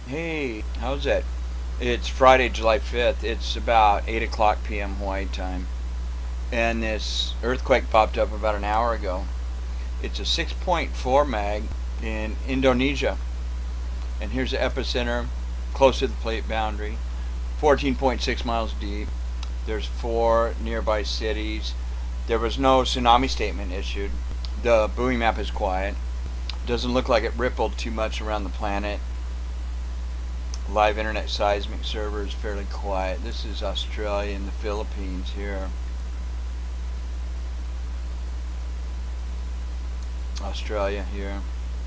Hey, how's that? It's Friday, July 5th. It's about 8 o'clock p.m. Hawaii time. And this earthquake popped up about an hour ago. It's a 6.4 mag in Indonesia. And here's the epicenter, close to the plate boundary, 14.6 miles deep. There's 4 nearby cities. There was no tsunami statement issued. The buoy map is quiet. Doesn't look like it rippled too much around the planet. Live internet seismic server is fairly quiet. This is Australia and the Philippines here. Australia here.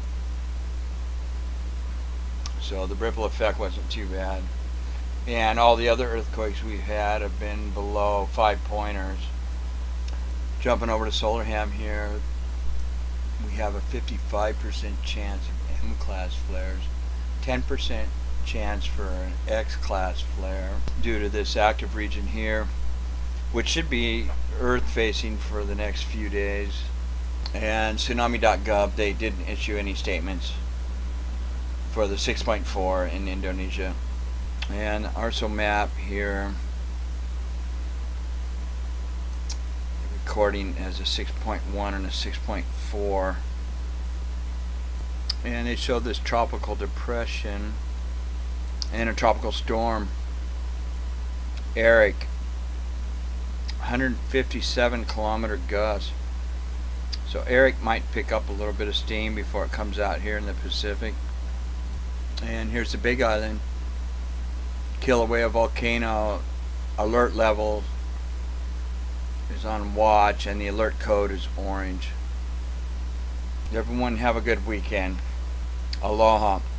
So the ripple effect wasn't too bad. And all the other earthquakes we've had have been below 5-pointers. Jumping over to Solarham here, we have a 55% chance of M-class flares, 10% chance for an X-class flare due to this active region here, which should be Earth facing for the next few days. And tsunami.gov, they didn't issue any statements for the 6.4 in Indonesia. And ARSO map here, recording as a 6.1 and a 6.4, and they showed this tropical depression and a tropical storm, Eric, 157 kilometer gusts. So Eric might pick up a little bit of steam before it comes out here in the Pacific. And here's the Big Island, Kilauea volcano alert level is on watch and the alert code is orange. Everyone have a good weekend. Aloha.